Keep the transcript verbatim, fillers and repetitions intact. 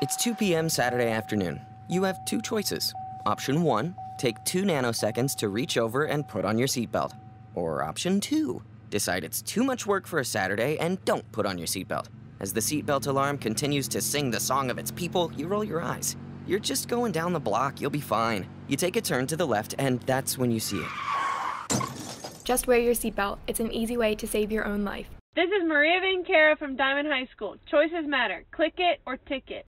It's two p m Saturday afternoon. You have two choices. Option one, take two nanoseconds to reach over and put on your seatbelt. Or option two, decide it's too much work for a Saturday and don't put on your seatbelt. As the seatbelt alarm continues to sing the song of its people, you roll your eyes. You're just going down the block, you'll be fine. You take a turn to the left and that's when you see it. Just wear your seatbelt. It's an easy way to save your own life. This is Maria Vancera from Diamond High School. Choices matter. Click it or ticket.